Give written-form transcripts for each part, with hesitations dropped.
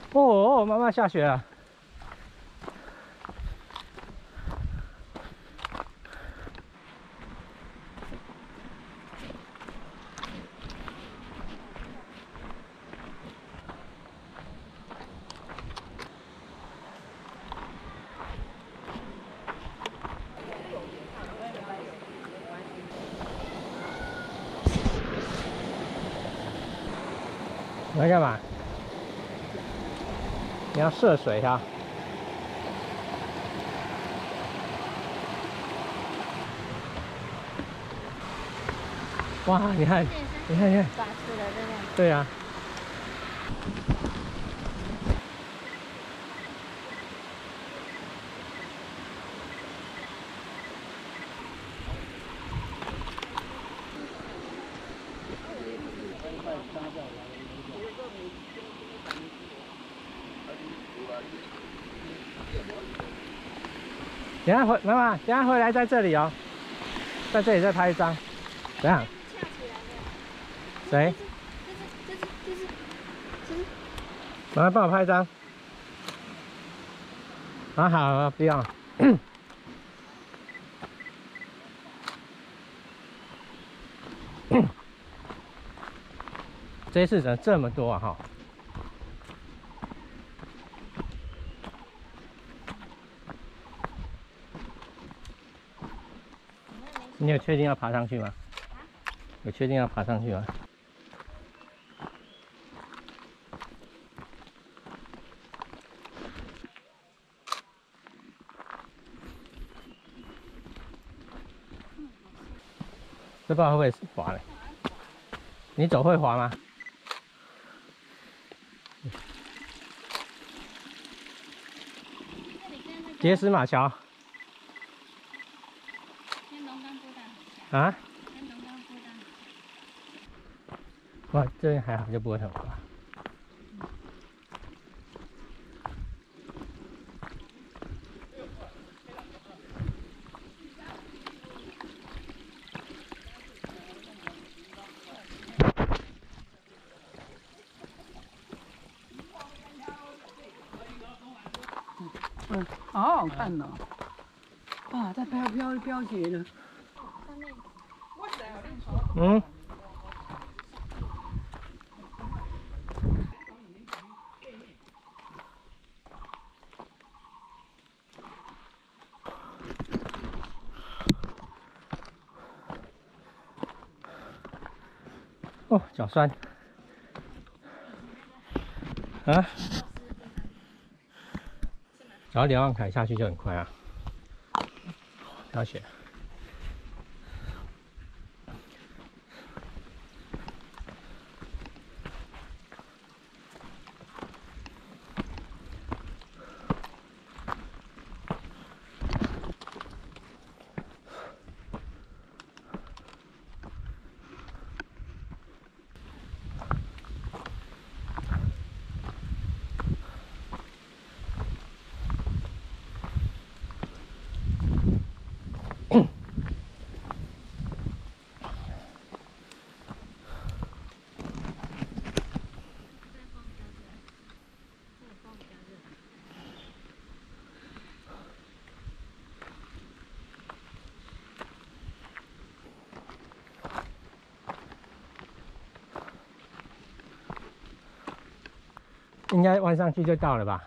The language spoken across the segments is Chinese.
哦，妈妈下雪了。你要干嘛？你要涉水哈？哇，你看，你看，你看， 抓住了，对不对？ 对啊。等下回妈妈，等下回来在这里哦，在这里再拍一张。怎样？ 翘起来的。 谁？ 这是。 妈妈帮我拍一张。啊，好，不要。这一次怎么这么多啊？哈。你有确定要爬上去吗？有确定要爬上去吗？这不知道会不会滑嘞？你走会滑吗？杰斯马桥。 跟龙岗步道很像。 啊？ 跟龙岗步道很像。 哇，这边还好，就不会很滑。 好好看哦！啊，在飘雪呢。 嗯。哦，脚酸。啊？然后瞭望台下去就很快啊。飘雪。应该弯上去就到了吧？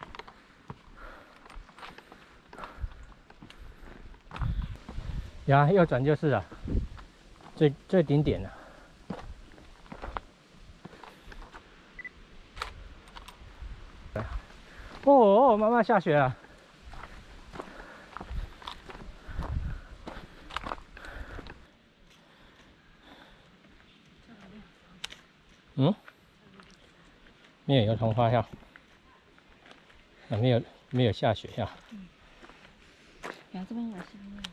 有啊，右转就是了，最顶点了。哦，妈妈下雪了。嗯？没有儿童花药。啊，没有下雪呀。 然后这边有下面。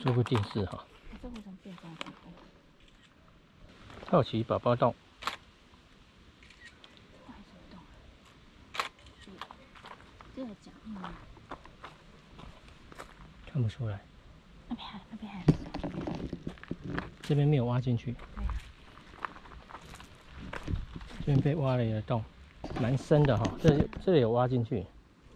说不定是哈。 这为什么变这样子？ 好奇宝宝洞， 那还什么洞啊？这个脚印吗？ 看不出来。 那边还。 这边没有挖进去。 对啊。 这边被挖了一个洞，蛮深的哈。这里有挖进去。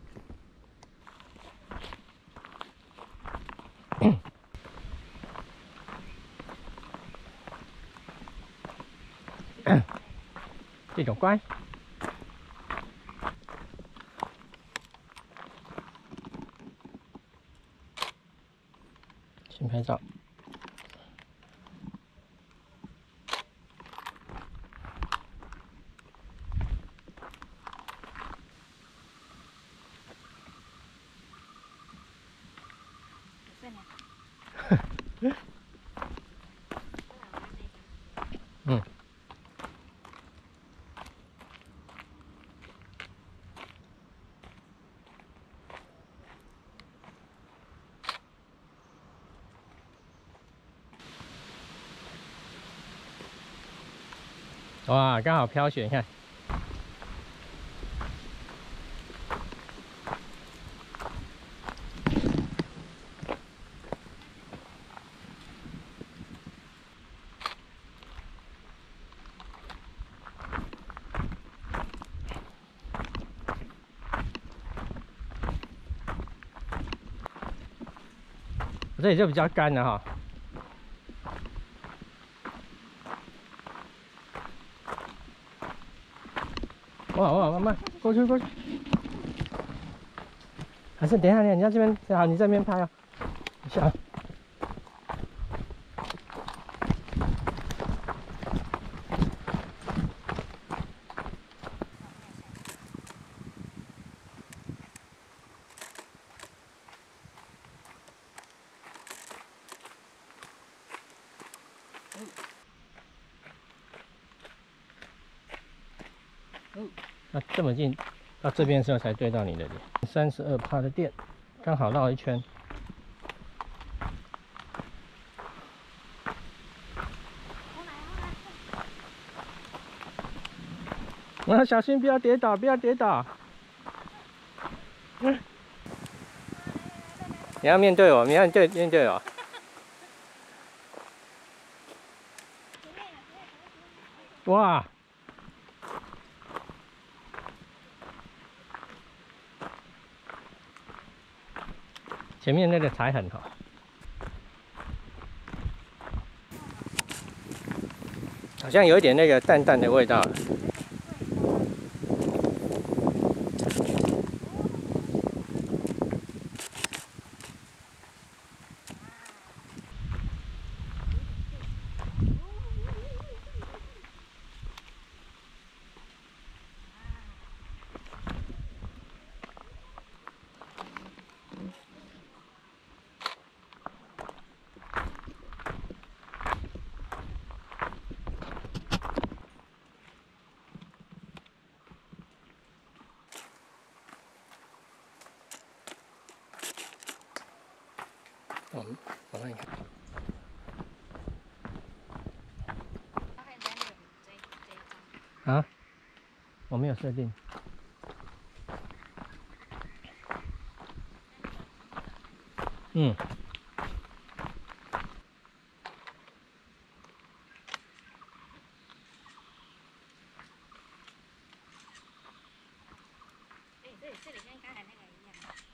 这种乖。先拍照。嗯。哇，刚好飘雪，你看。这里就比较干了哈。哇，慢慢过去。还是等一下，你要这边好，你这边拍啊。一下。那这么近，到这边的时候才对到你的脸。32%的电，刚好绕一圈。啊，小心不要跌倒，不要跌倒。你要面对我，你要面对我。哇！前面那个踩很好，好像有一点那个淡淡的味道。我看一看。啊？我没有设定。嗯。 这里跟刚才那个一样，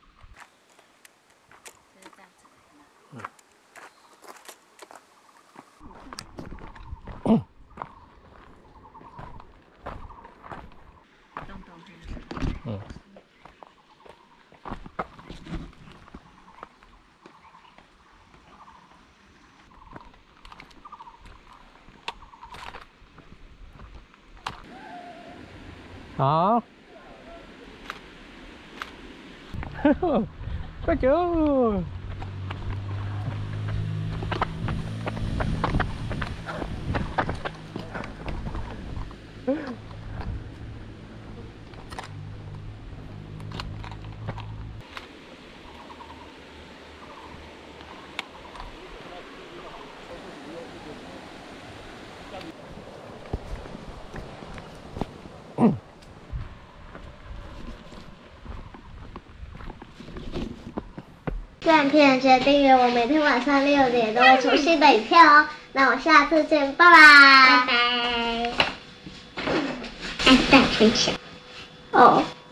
就是这样子的。 嗯。好。快走！ 赞片记得订阅我，每天晚上6点都会出新的影片哦。那我下次见，拜拜。拜拜。按赞分享。哦。